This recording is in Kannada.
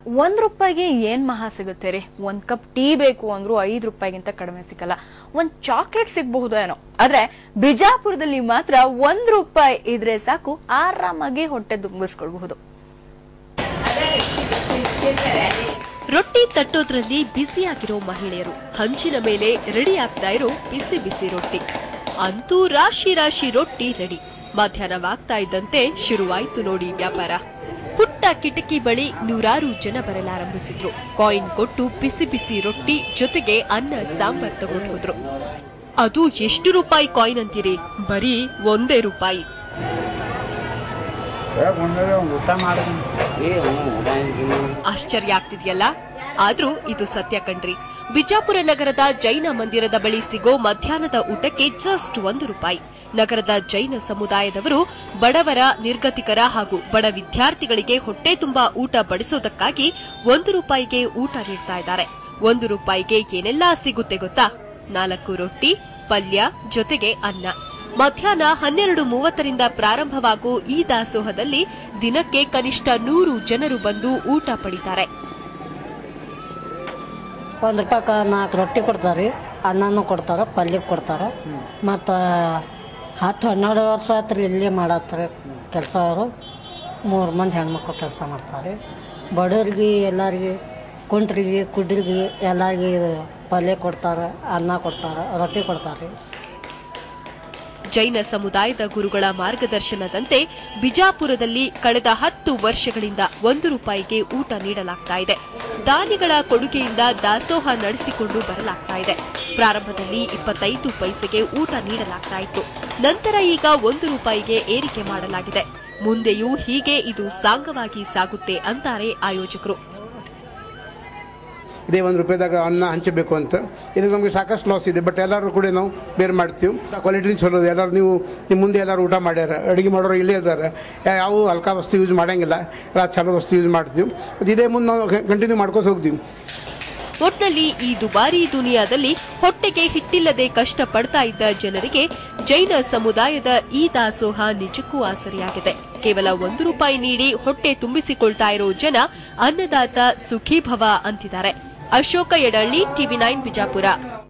₹1 ಏನ್ ಮಹಾ ಸಿಗುತ್ತೆ ರೀ? ಒಂದ್ ಕಪ್ ಟೀ ಬೇಕು ಅಂದ್ರೂ ₹5ಗಿಂತ ಕಡಿಮೆ ಸಿಗಲ್ಲ. ಒಂದ್ ಚಾಕ್ಲೇಟ್ ಸಿಗಬಹುದು ಏನೋ, ಆದ್ರೆ ಬಿಜಾಪುರದಲ್ಲಿ ಮಾತ್ರ ₹1 ಇದ್ರೆ ಸಾಕು, ಆರಾಮಾಗಿ ಹೊಟ್ಟೆ ತುಂಬಿಸ್ಕೊಳ್ಬಹುದು. ರೊಟ್ಟಿ ತಟ್ಟೋದ್ರಲ್ಲಿ ಬಿಸಿಯಾಗಿರೋ ಮಹಿಳೆಯರು, ಹಂಚಿನ ಮೇಲೆ ರೆಡಿ ಆಗ್ತಾ ಇರೋ ಬಿಸಿ ಬಿಸಿ ರೊಟ್ಟಿ. ಅಂತೂ ರಾಶಿ ರಾಶಿ ರೊಟ್ಟಿ ರೆಡಿ. ಮಧ್ಯಾಹ್ನವಾಗ್ತಾ ಇದ್ದಂತೆ ಶುರುವಾಯ್ತು ನೋಡಿ ವ್ಯಾಪಾರ. ಪುಟ್ಟ ಕಿಟಕಿ ಬಳಿ ನೂರಾರು ಜನ ಬರಲಾರಂಭಿಸಿದ್ರು. ಕಾಯಿನ್ ಕೊಟ್ಟು ಬಿಸಿ ಬಿಸಿ ರೊಟ್ಟಿ ಜೊತೆಗೆ ಅನ್ನ ಸಾಂಬಾರ್ ತಗೊಂಡು ಹೋದ್ರು. ಅದು ಎಷ್ಟು ರೂಪಾಯಿ ಕಾಯಿನ್ ಅಂತೀರಿ? ಬರೀ ₹1. ಆಶ್ಚರ್ಯ ಆಗ್ತಿದ್ಯಲ್ಲ? ಆದ್ರೂ ಇದು ಸತ್ಯ ಕಣ್ರಿ. ಬಿಜಾಪುರ ನಗರದ ಜೈನ ಮಂದಿರದ ಬಳಿ ಸಿಗೋ ಮಧ್ಯಾಹ್ನದ ಊಟಕ್ಕೆ ಜಸ್ಟ್ ₹1. ನಗರದ ಜೈನ ಸಮುದಾಯದವರು ಬಡವರ, ನಿರ್ಗತಿಕರ ಹಾಗೂ ಬಡ ವಿದ್ಯಾರ್ಥಿಗಳಿಗೆ ಹೊಟ್ಟೆ ತುಂಬಾ ಊಟ ಬಡಿಸೋದಕ್ಕಾಗಿ ₹1ಗೆ ಊಟ ನೀಡ್ತಾ ಇದ್ದಾರೆ. ₹1ಗೆ ಏನೆಲ್ಲಾ ಸಿಗುತ್ತೆ ಗೊತ್ತಾ? 4 ರೊಟ್ಟಿ, ಪಲ್ಯ ಜೊತೆಗೆ ಅನ್ನ. ಮಧ್ಯಾಹ್ನ 12:30ರಿಂದ ಪ್ರಾರಂಭವಾಗೋ ಈ ದಾಸೋಹದಲ್ಲಿ ದಿನಕ್ಕೆ ಕನಿಷ್ಠ 100 ಜನರು ಬಂದು ಊಟ ಪಡಿತಾರೆ. ₹1 4 ರೊಟ್ಟಿ ಕೊಡ್ತಾರೆ, ಅನ್ನನೂ ಕೊಡ್ತಾರೆ, ಪಲ್ಯ ಕೊಡ್ತಾರೆ. ಮತ್ತು 10-12 ವರ್ಷ ಆತ್ರಿ ಇಲ್ಲೇ ಮಾಡತ್ತಾರೆ ಕೆಲಸ. ಅವರು 3 ಮಂದಿ ಹೆಣ್ಮಕ್ಳು ಕೆಲಸ ಮಾಡ್ತಾರೆ. ಬಡವ್ರಿಗೆ, ಎಲ್ಲರಿಗೆ, ಕುಂಟ್ರಿಗೆ, ಕುಡ್ರಿಗೆ ಎಲ್ಲರಿಗೆ ಪಲ್ಯ ಕೊಡ್ತಾರೆ, ಅನ್ನ ಕೊಡ್ತಾರೆ, ರೊಟ್ಟಿ ಕೊಡ್ತಾರೆ. ಜೈನ ಸಮುದಾಯದ ಗುರುಗಳ ಮಾರ್ಗದರ್ಶನದಂತೆ ಬಿಜಾಪುರದಲ್ಲಿ ಕಳೆದ 10 ವರ್ಷಗಳಿಂದ ₹1ಗೆ ಊಟ ನೀಡಲಾಗ್ತಾ ಇದೆ. ದಾನಿಗಳ ಕೊಡುಗೆಯಿಂದ ದಾಸೋಹ ನಡೆಸಿಕೊಂಡು ಬರಲಾಗ್ತಾ ಇದೆ. ಪ್ರಾರಂಭದಲ್ಲಿ 25 ಪೈಸೆಗೆ ಊಟ ನೀಡಲಾಗ್ತಾ ಇತ್ತು. ನಂತರ ಈಗ ₹1ಗೆ ಏರಿಕೆ ಮಾಡಲಾಗಿದೆ. ಮುಂದೆಯೂ ಹೀಗೆ ಇದು ಸಾಂಗವಾಗಿ ಸಾಗುತ್ತೆ ಅಂತಾರೆ ಆಯೋಜಕರು. ಇದೇ ₹1ದಾಗ ಅನ್ನ ಹಂಚಬೇಕು ಅಂತ. ಇದು ನಮಗೆ ಸಾಕಷ್ಟು ಲಾಸ್ ಇದೆ, ಬಟ್ ಎಲ್ಲರೂ ಕೂಡ ನಾವು ಬೇರೆ ಮಾಡ್ತೀವಿ. ಕ್ವಾಲಿಟಿನ ಚಲೋ ಇದೆ. ಎಲ್ಲರೂ ನಿಮ್ಮ ಮುಂದೆ ಎಲ್ಲರೂ ಊಟ ಮಾಡ್ಯಾರ, ಅಡುಗೆ ಮಾಡೋರು ಇಲ್ಲೇ ಇದ್ದಾರೆ. ಯಾವ ಹಲ್ಕಾ ವಸ್ತು ಯೂಸ್ ಮಾಡೋಂಗಿಲ್ಲ, ಎಲ್ಲ ಚಲೋ ವಸ್ತು ಯೂಸ್ ಮಾಡ್ತೀವಿ. ಮತ್ತು ಇದೇ ಮುಂದೆ ನಾವು ಕಂಟಿನ್ಯೂ ಮಾಡ್ಕೊಂಡು ಹೋಗ್ತೀವಿ. ಒಟ್ನಲ್ಲಿ ಈ ದುಬಾರಿ ದುನಿಯಾದಲ್ಲಿ ಹೊಟ್ಟೆಗೆ ಹಿಟ್ಟಿಲ್ಲದೆ ಕಷ್ಟಪಡ್ತಾ ಇದ್ದ ಜನರಿಗೆ ಜೈನ ಸಮುದಾಯದ ಈ ದಾಸೋಹ ನಿಜಕ್ಕೂ ಆಸರೆಯಾಗಿದೆ. ಕೇವಲ ₹1 ನೀಡಿ ಹೊಟ್ಟೆ ತುಂಬಿಸಿಕೊಳ್ತಾ ಇರೋ ಜನ ಅನ್ನದಾತ ಸುಖೀಭವ ಅಂತಿದ್ದಾರೆ. ಅಶೋಕ ಯಡಳ್ಳಿ, TV9 ಬಿಜಾಪುರ.